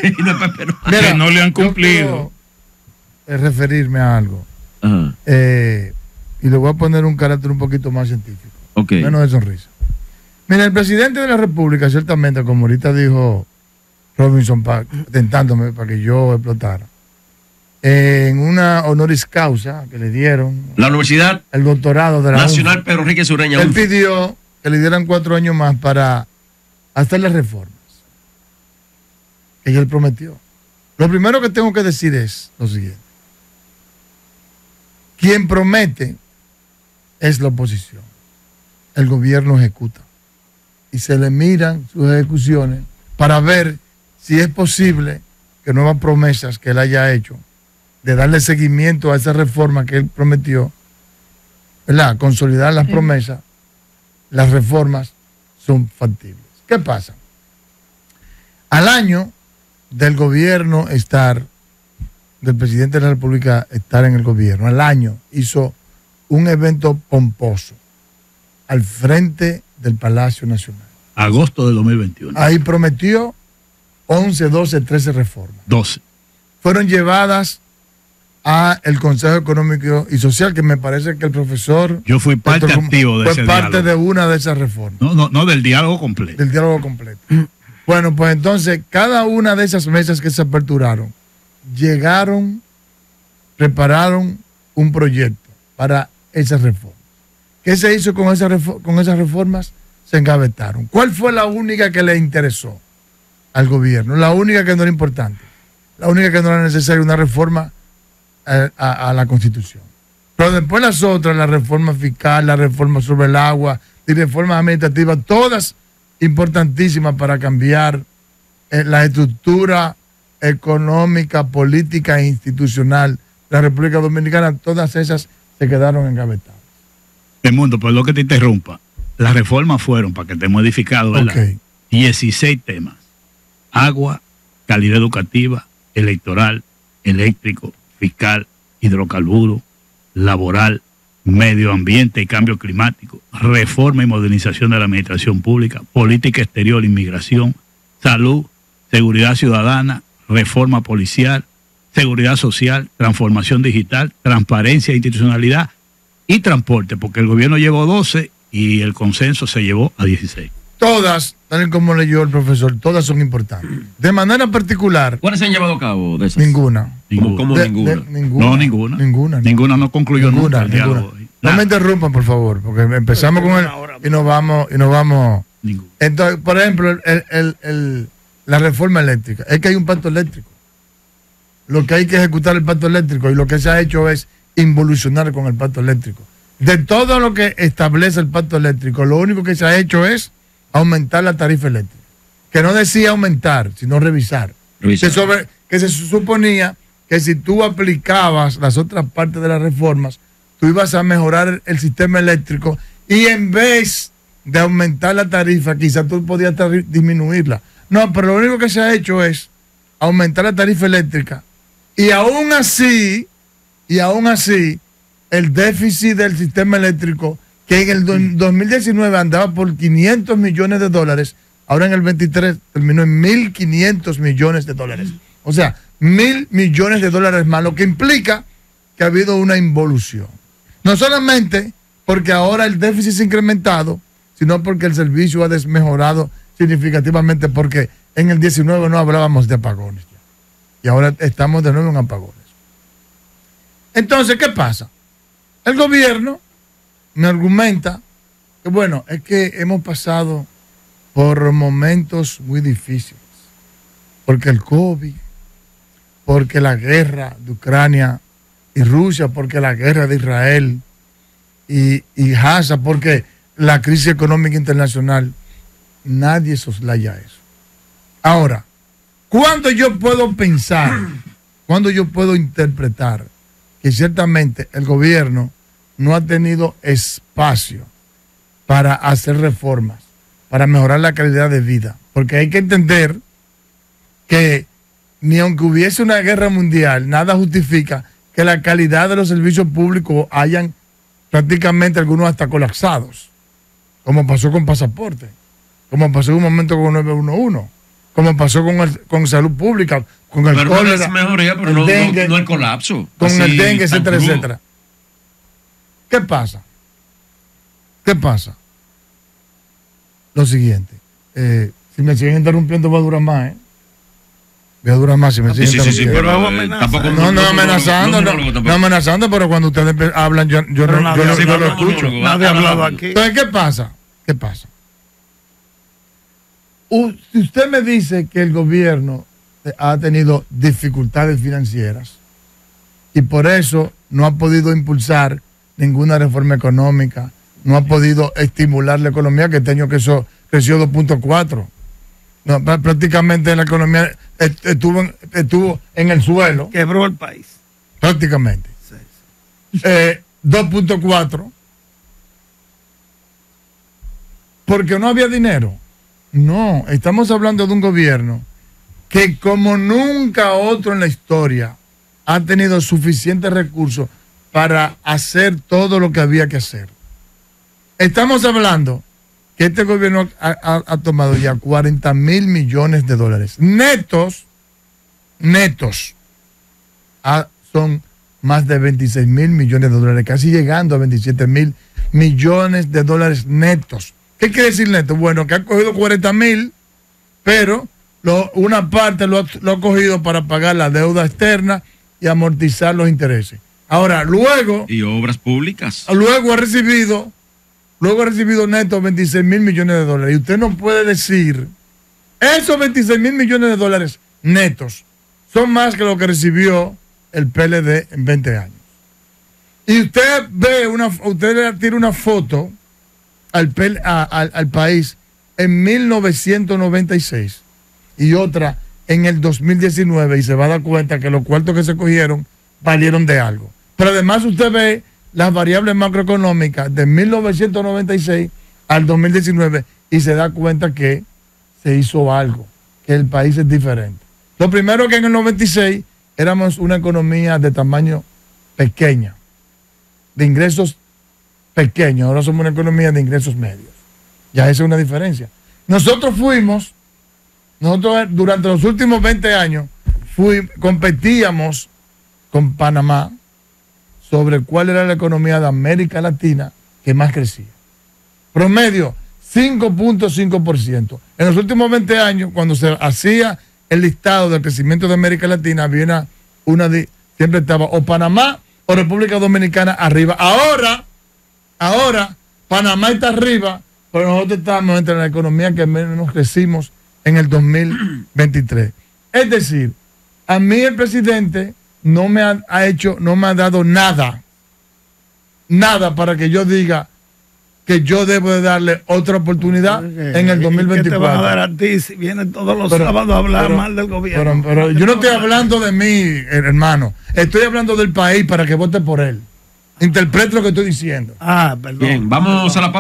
Mira, que no le han cumplido. Referirme a algo. Y le voy a poner un carácter un poquito más científico. Menos de sonrisa. Mira, el presidente de la República, ciertamente, como ahorita dijo Robinson, tentándome para que yo explotara, en una honoris causa que le dieron, la universidad, el doctorado de la Nacional Pedro Enrique Sureña, él pidió que le dieran 4 años más para hacer las reformas que él prometió. Lo primero que tengo que decir es lo siguiente: quien promete es la oposición, el gobierno ejecuta y se le miran sus ejecuciones para ver si es posible que nuevas promesas que él haya hecho de darle seguimiento a esa reforma que él prometió, ¿verdad? Consolidar las promesas, las reformas son factibles. ¿Qué pasa? Al año del gobierno del presidente de la República estar en el gobierno, al año hizo un evento pomposo al frente del Palacio Nacional. Agosto del 2021. Ahí prometió 11, 12, 13 reformas. 12. Fueron llevadas a el Consejo Económico y Social, que me parece que el profesor... Yo fui parte activo de ese diálogo. Fue parte de una de esas reformas. No, del diálogo completo. Del diálogo completo. Bueno, pues entonces, cada una de esas mesas que se aperturaron, prepararon un proyecto para esas reformas. ¿Qué se hizo con esas reformas? Se engavetaron. ¿Cuál fue la única que le interesó al gobierno? La única que no era importante. La única que no era necesaria, una reforma a la Constitución. Pero después las otras, la reforma fiscal, la reforma sobre el agua y reformas administrativas, todas importantísimas para cambiar la estructura económica, política e institucional de la República Dominicana, todas esas se quedaron engavetadas. El mundo, por lo que te interrumpa, las reformas fueron, para que te hemos edificado, ¿verdad? 16 temas: agua, calidad educativa, electoral, eléctrico, fiscal, hidrocarburo, laboral, medio ambiente y cambio climático, reforma y modernización de la administración pública, política exterior, inmigración, salud, seguridad ciudadana, reforma policial, seguridad social, transformación digital, transparencia e institucionalidad y transporte, porque el gobierno llevó 12 y el consenso se llevó a 16. Todas, tal y como leyó el profesor, todas son importantes. De manera particular... ¿Cuáles se han llevado a cabo de esas? Ninguna. ¿Cómo ninguna? No, ninguna. Ninguna no concluyó nunca el diálogo. No me interrumpan, por favor, porque empezamos con él y nos vamos. Ninguna. Entonces, por ejemplo, la reforma eléctrica. Es que hay un pacto eléctrico. Lo que hay que ejecutar el pacto eléctrico, y lo que se ha hecho es involucionar con el pacto eléctrico. De todo lo que establece el pacto eléctrico, lo único que se ha hecho es aumentar la tarifa eléctrica. Que no decía aumentar, sino revisar. Que se suponía que si tú aplicabas las otras partes de las reformas, tú ibas a mejorar el sistema eléctrico y en vez de aumentar la tarifa, quizás tú podías disminuirla. No, pero lo único que se ha hecho es aumentar la tarifa eléctrica y aún así, el déficit del sistema eléctrico, que en el 2019 andaba por 500 millones de dólares, ahora en el 23 terminó en 1.500 millones de dólares. O sea, 1.000 millones de dólares más, lo que implica que ha habido una involución. No solamente porque ahora el déficit se ha incrementado, sino porque el servicio ha desmejorado significativamente, porque en el 19 no hablábamos de apagones ya, y ahora estamos de nuevo en apagones. Entonces, ¿qué pasa? El gobierno me argumenta que, bueno, es que hemos pasado por momentos muy difíciles, porque el COVID, porque la guerra de Ucrania y Rusia, porque la guerra de Israel y Gaza, porque la crisis económica internacional. Nadie soslaya eso. Ahora, ¿cuándo yo puedo pensar, cuándo yo puedo interpretar que ciertamente el gobierno no ha tenido espacio para hacer reformas, para mejorar la calidad de vida? Porque hay que entender que ni aunque hubiese una guerra mundial, nada justifica que la calidad de los servicios públicos hayan prácticamente algunos hasta colapsados, como pasó con pasaporte, como pasó en un momento con 911. como pasó con salud pública, con el cólera, es mejoría, pero el dengue, no el colapso. Con así, el dengue, etcétera, etcétera. ¿Qué pasa? Lo siguiente. Si me siguen interrumpiendo va a durar más, Voy a durar más si me siguen interrumpiendo. Pero no amenazando, pero cuando ustedes hablan yo no lo escucho. Nadie ha hablado aquí. Entonces, ¿qué pasa? Si usted me dice que el gobierno ha tenido dificultades financieras y por eso no ha podido impulsar ninguna reforma económica, no ha podido estimular la economía, que este año que eso creció 2.4. No, prácticamente la economía estuvo en el suelo. Quebró el país. Prácticamente. 2.4. Porque no había dinero. No, estamos hablando de un gobierno que como nunca otro en la historia ha tenido suficientes recursos para hacer todo lo que había que hacer. Estamos hablando que este gobierno ha tomado ya 40.000 millones de dólares netos. Son más de 26.000 millones de dólares, casi llegando a 27.000 millones de dólares netos. ¿Qué quiere decir neto? Bueno, que ha cogido 40.000, pero una parte lo ha cogido para pagar la deuda externa y amortizar los intereses. Ahora, luego... Y obras públicas. Luego ha recibido neto 26.000 millones de dólares. Y usted no puede decir, esos 26.000 millones de dólares netos son más que lo que recibió el PLD en 20 años. Y usted le tira una foto al país en 1996 y otra en el 2019 y se va a dar cuenta que los cuartos que se cogieron valieron de algo. Pero además usted ve las variables macroeconómicas de 1996 al 2019 y se da cuenta que se hizo algo, que el país es diferente. Lo primero, que en el 96 éramos una economía de tamaño pequeña, de ingresos pequeños, ahora somos una economía de ingresos medios. Ya esa es una diferencia. Nosotros durante los últimos 20 años competíamos con Panamá sobre cuál era la economía de América Latina que más crecía. Promedio, 5.5%. En los últimos 20 años, cuando se hacía el listado del crecimiento de América Latina, había siempre estaba o Panamá o República Dominicana arriba. Ahora, Panamá está arriba, pero nosotros estamos entre la economía que menos crecimos en el 2023. Es decir, a mí el presidente no me ha dado nada para que yo diga que yo debo de darle otra oportunidad en el 2024. ¿Qué te van a dar a ti si vienen todos los sábados a hablar mal del gobierno? Pero yo no estoy hablando de mí, hermano. Estoy hablando del país para que vote por él. Interprete lo que estoy diciendo. Perdón. Bien, vamos a la pausa.